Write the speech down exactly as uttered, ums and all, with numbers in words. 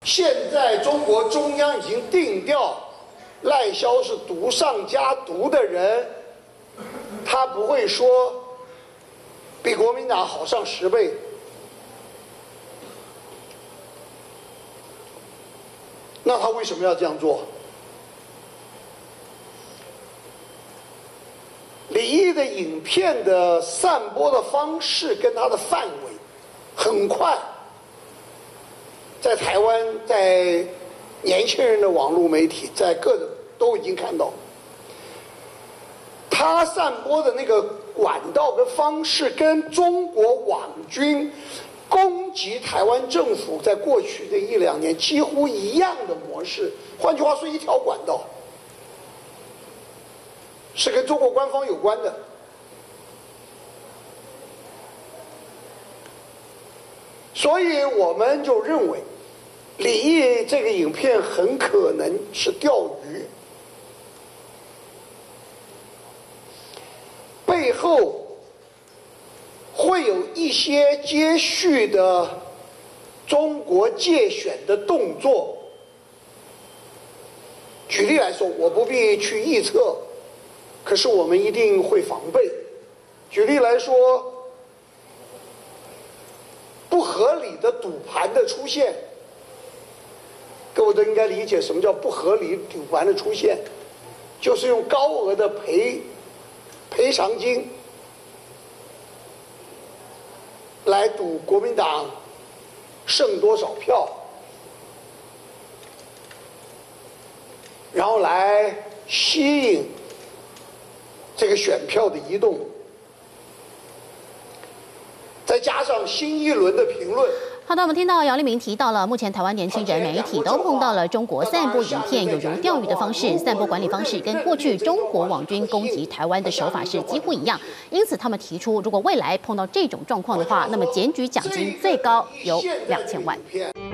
现在中国中央已经定调，赖萧是毒上加毒的人，他不会说比国民党好上十倍。那他为什么要这样做？李毅的影片的散播的方式跟他的范围，很快在台湾，在年轻人的网络媒体，在各种都已经看到，他散播的那个管道跟方式，跟中国网军攻击台湾政府在过去的一两年几乎一样的模式。换句话说，一条管道。是跟中国官方有关的，所以我们就认为，李毅这个影片很可能是钓鱼，背后会有一些接续的中国介选的动作。举例来说，我不必去臆测。可是我们一定会防备。举例来说，不合理的赌盘的出现，各位都应该理解什么叫不合理赌盘的出现，就是用高额的赔赔偿金来赌国民党剩多少票，然后来吸引这个选票的移动，再加上新一轮的评论。 好的，我们听到姚立明提到了，目前台湾年轻人媒体都碰到了中国散播影片，有如钓鱼的方式，散播管理方式跟过去中国网军攻击台湾的手法是几乎一样。因此，他们提出，如果未来碰到这种状况的话，那么检举奖金最高有两千万。